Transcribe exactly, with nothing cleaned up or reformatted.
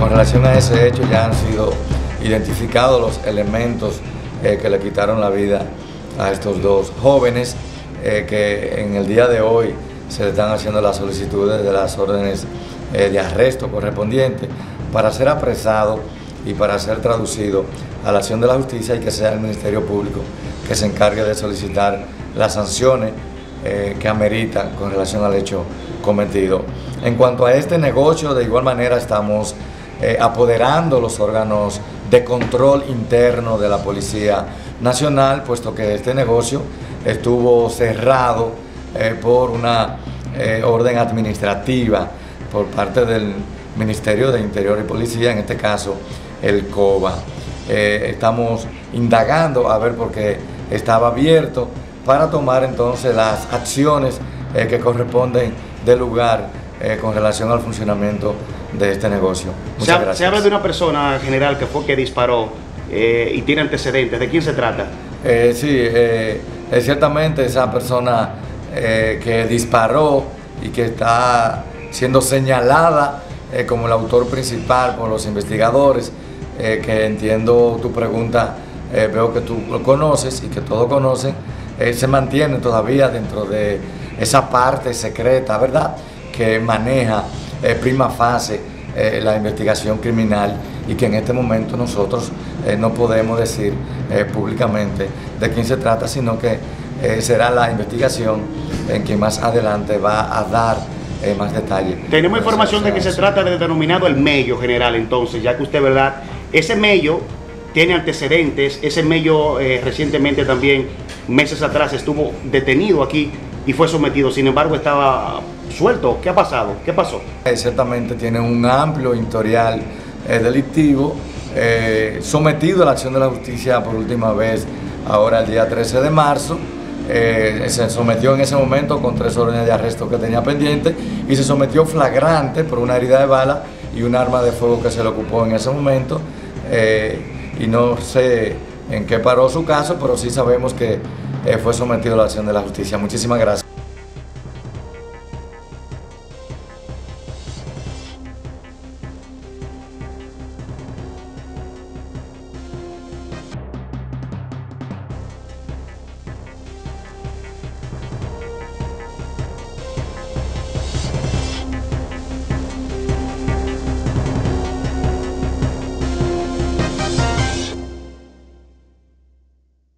con relación a ese hecho ya han sido identificados los elementos eh, que le quitaron la vida a estos dos jóvenes, eh, que en el día de hoy se le están haciendo las solicitudes de las órdenes eh, de arresto correspondientes para ser apresado y para ser traducido a la acción de la justicia, y que sea el Ministerio Público que se encargue de solicitar las sanciones eh, que ameritan con relación al hecho cometido. En cuanto a este negocio, de igual manera estamos eh, apoderando los órganos de control interno de la Policía Nacional, puesto que este negocio estuvo cerrado eh, por una eh, orden administrativa por parte del Ministerio de Interior y Policía, en este caso el COBA. Eh, estamos indagando a ver por qué estaba abierto, para tomar entonces las acciones eh, que corresponden del lugar eh, con relación al funcionamiento de este negocio. Muchas se, gracias. Se habla de una persona, general, que fue que disparó eh, y tiene antecedentes. ¿De quién se trata? Eh, sí, eh, eh, ciertamente esa persona eh, que disparó y que está siendo señalada eh, como el autor principal por los investigadores, eh, que entiendo tu pregunta, eh, veo que tú lo conoces y que todos conocen, eh, se mantiene todavía dentro de esa parte secreta, ¿verdad?, que maneja eh, prima fase eh, la investigación criminal, y que en este momento nosotros eh, no podemos decir eh, públicamente de quién se trata, sino que eh, será la investigación en que más adelante va a dar eh, más detalles. Tenemos información de que se trata del denominado el Mello, general, entonces, ya que usted, ¿verdad? Ese Mello tiene antecedentes. Ese Mello eh, recientemente también, meses atrás, estuvo detenido aquí y fue sometido, sin embargo estaba suelto. ¿Qué ha pasado? ¿Qué pasó? Eh, ciertamente tiene un amplio historial eh, delictivo, eh, sometido a la acción de la justicia por última vez ahora el día trece de marzo. Eh, se sometió en ese momento con tres órdenes de arresto que tenía pendiente, y se sometió flagrante por una herida de bala y un arma de fuego que se le ocupó en ese momento. Eh, y no sé en qué paró su caso, pero sí sabemos que eh, fue sometido a la acción de la justicia. Muchísimas gracias.